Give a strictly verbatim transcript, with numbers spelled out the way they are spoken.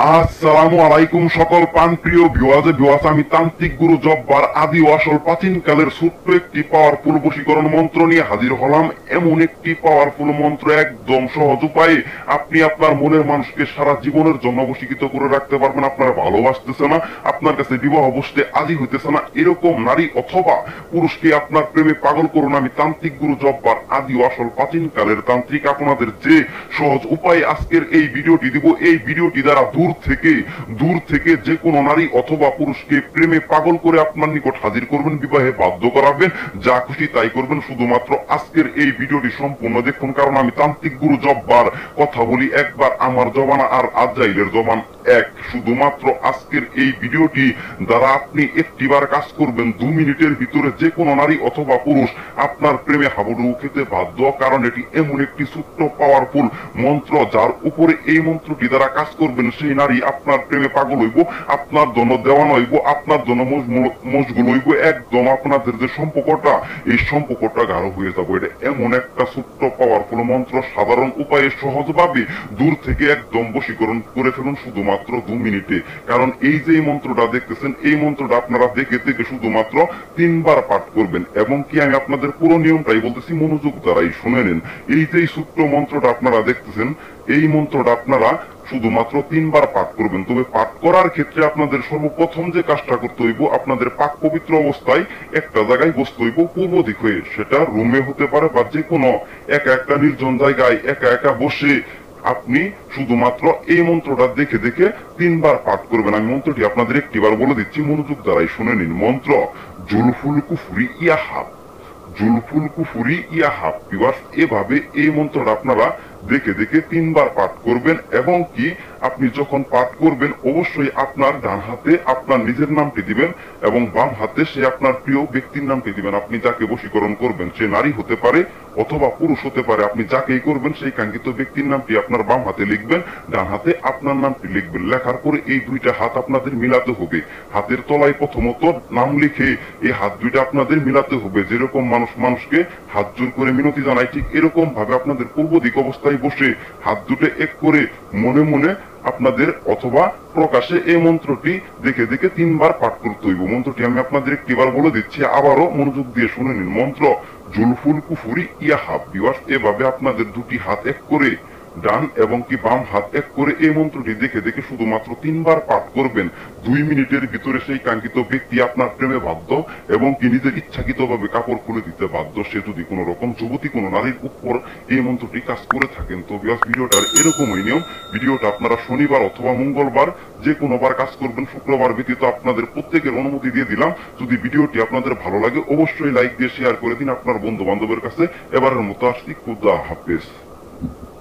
আসসালামু আলাইকুম সকল প্রাণপ্রিয় ভিউয়ার্স ভিউয়ার্স আমি তান্ত্রিক গুরু জব্বার আদি ও আসল প্রাচীন কালের ছোট্ট একটি পাওয়ারফুল বশীকরণ মন্ত্র নিয়ে হাজির হলাম। এমন একটি পাওয়ারফুল মন্ত্র, একদম সহজ উপায়ে আপনি আপনার মনের মানুষকে সারা জীবনের জন্য বশীকৃত করে রাখতে পারবেন। আপনার ভালোবাসতেছে না, আপনার কাছে বিবাহ বসতে আদি হইতেছে না, এরকম নারী অথবা পুরুষকে আপনার প্রেমে পাগল করুন। আমি তান্ত্রিক গুরু জব্বার আদি ও আসল প্রাচীন কালের তান্ত্রিক আপনাদের যে সহজ উপায়ে আজকের এই ভিডিওটি দিব। এই ভিডিওটি দ্বারা দূর থেকে দূর থেকে যে কোনো নারী অথবা পুরুষকে প্রেমে পাগল করে আপনার নিকট হাজির করবেন, বিবাহে বাধ্য করাবেন, যা খুশি তাই করবেন। শুধুমাত্র আজকের এই ভিডিওটি সম্পূর্ণ দেখুন, কারণ আমি তান্ত্রিক গুরু জব্বার কথা বলি একবার, আমার জবানা আর আজাইলের জবান এক। শুধুমাত্র আজকের এই ভিডিওটি দ্বারা আপনি একটিবার কাজ করবেন, দু মিনিটের ভিতরে যে কোনো নারী অথবা পুরুষ আপনার প্রেমে হাবুডুবু খেতে বাধ্য। কারণ এটি এমন একটি ছোট্ট পাওয়ারফুল মন্ত্র, যার উপরে এই মন্ত্রটি দ্বারা কাজ করবেন সেই নারী আপনার প্রেমে পাগল হইব, আপনার জন্য দেওয়ান হইব, আপনার জন্য মশগুল হইব। একদম আপনাদের যে সম্পর্কটা, এই সম্পর্কটা গাঢ় হয়ে যাবে। এটা এমন একটা ছোট্ট পাওয়ারফুল মন্ত্র, সাধারণ উপায়ে সহজভাবে দূর থেকে একদম বশীকরণ করে ফেলুন শুধুমাত্র দু মিনিটে। কারণ এই যে মন্ত্রটা দেখতেছেন, এই মন্ত্রটা আপনারা দেখে দেখে শুধুমাত্র তিনবার পাঠ করবেন। এবং কি আমি আপনাদের পুরো নিয়মটাই বলতেছি, মনোযোগ দ্বারাই শুনে নেন। এই যে ছোট্ট মন্ত্রটা আপনারা দেখতেছেন, এই মন্ত্রটা আপনারা শুধুমাত্র তিনবার পাঠ করবেন। তবে পাঠ করার ক্ষেত্রে আপনাদের সর্বপ্রথম যে কাজটা করতে হইব, আপনাদের পাক পবিত্র অবস্থায় একটা জায়গায় বসতে হইব পূর্ব দিক হয়ে। সেটা রুমে হতে পারে বা যে কোনো একা একটা নির্জন জায়গায় একা একা বসে আপনি শুধুমাত্র এই মন্ত্রটা দেখে দেখে তিনবার পাঠ করবেন। আমি মন্ত্রটি আপনাদের একটিবার বলে দিচ্ছি, মনোযোগ দ্বারাই শুনে নিন। মন্ত্র জুলফুল কুফরি ইয়াহাব, জুলফুল কুফরি ইয়াহাব। এভাবে এই মন্ত্রটা আপনারা দেখে দেখে তিনবার পাঠ করবেন। এবং কি আপনি যখন পাঠ করবেন, অবশ্যই আপনার ডান হাতে আপনার নিজের নামটি দিবেন এবং বাম হাতে সে আপনার প্রিয় ব্যক্তির নামটি দিবেন। আপনি যাকে বশীকরণ করবেন, সে নারী হতে পারে অথবা পুরুষ হতে পারে। আপনি যাকেই করবেন সেই কাঙ্ক্ষিত ব্যক্তির নামটি আপনার বাম হাতে লিখবেন, ডান হাতে আপনার নামটি লিখবেন। লেখার পরে এই দুইটা হাত আপনাদের মিলাতে হবে। হাতের তলায় প্রথমত নাম লিখে এই হাত দুইটা আপনাদের মিলাতে হবে। যেরকম মানুষ মানুষকে হাত জোর করে মিনতি জানায়, ঠিক এরকম ভাবে আপনাদের পূর্ব দিক অবস্থায় বসে হাত দুটো এক করে মনে মনে আপনাদের অথবা প্রকাশে এই মন্ত্রটি দেখে দেখে তিনবার পাঠ করতে হইব। মন্ত্রটি আমি আপনাদের একটিবার বলে দিচ্ছি, আবারও মনোযোগ দিয়ে শুনে নিন। মন্ত্র জুলফুল কুফুরি ইয়াহাব। এভাবে আপনাদের দুটি হাত এক করে, ডান এবং কি বাম হাত এক করে এই মন্ত্রটি দেখে দেখে শুধুমাত্র তিনবার পাঠ করবেন। দুই মিনিটের ভিতরে সেই কাঙ্ক্ষিত ব্যক্তি আপনার প্রেমে বাধ্য এবং কি নিজের ইচ্ছাকৃত ভাবে কাপড় খুলে দিতে বাধ্য, সে যদি কোন রকম যুবতী কোন নারীর উপর এই মন্ত্রটি কাজ করে থাকেন। তো ভিডিওটার এরকমই নিয়ম। ভিডিওটা আপনারা শনিবার অথবা মঙ্গলবার যে কোনো বার কাজ করবেন, শুক্রবার ব্যতীত আপনাদের প্রত্যেকের অনুমতি দিয়ে দিলাম। যদি ভিডিওটি আপনাদের ভালো লাগে অবশ্যই লাইক দিয়ে শেয়ার করে দিন আপনার বন্ধু বান্ধবের কাছে। এবারের মতো আসছি, খুদা হাফেজ।